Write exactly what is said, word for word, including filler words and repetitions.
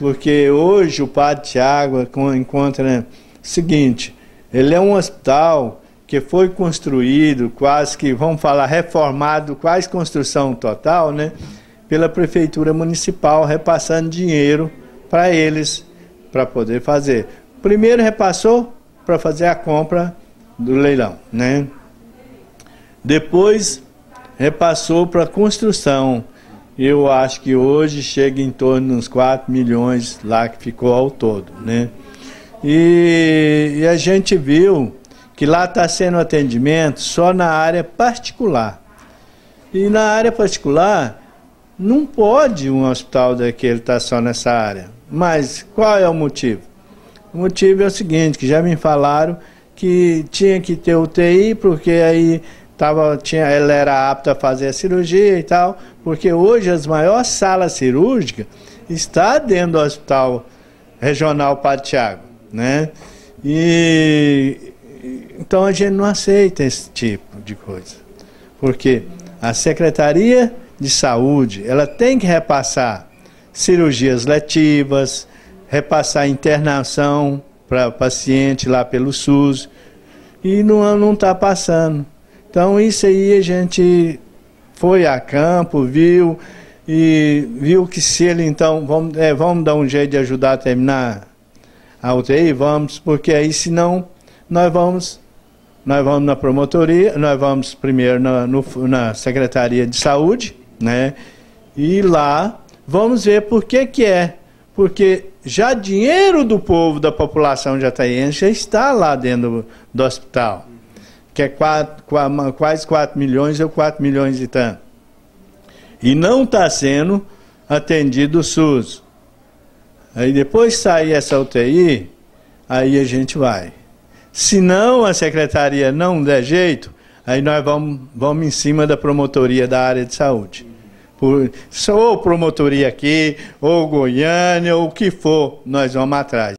porque hoje o Padre Tiago encontra o seguinte, ele é um hospital que foi construído, quase que, vamos falar, reformado, quase construção total, né, pela Prefeitura Municipal, repassando dinheiro para eles, para poder fazer. Primeiro repassou para fazer a compra do leilão, né? Depois repassou para a construção. Eu acho que hoje chega em torno dos quatro milhões lá que ficou ao todo, né? E, e a gente viu que lá está sendo atendimento só na área particular. E na área particular, não pode um hospital daquele estar só nessa área. Mas qual é o motivo? O motivo é o seguinte, que já me falaram que tinha que ter U T I, porque aí tava, tinha, ela era apta a fazer a cirurgia e tal, porque hoje as maiores salas cirúrgicas estão dentro do Hospital Regional Padre Tiago, né? E então a gente não aceita esse tipo de coisa, porque a Secretaria de Saúde, ela tem que repassar cirurgias letivas, repassar internação para paciente lá pelo SUS, e não não está passando. Então isso aí a gente foi a campo, viu, e viu que se ele então, vamos, é, vamos dar um jeito de ajudar a terminar a U T I, vamos, porque aí senão nós vamos, nós vamos na promotoria, nós vamos primeiro na, no, na Secretaria de Saúde, né, e lá vamos ver por que que é, porque já dinheiro do povo, da população jataiense já está lá dentro do, do hospital, que é quatro, quase quatro milhões ou quatro milhões e tanto. E não está sendo atendido o SUS. Aí depois sair essa U T I, aí a gente vai. Se não a secretaria não der jeito, aí nós vamos, vamos em cima da promotoria da área de saúde. Por, ou promotoria aqui, ou Goiânia, ou o que for, nós vamos atrás.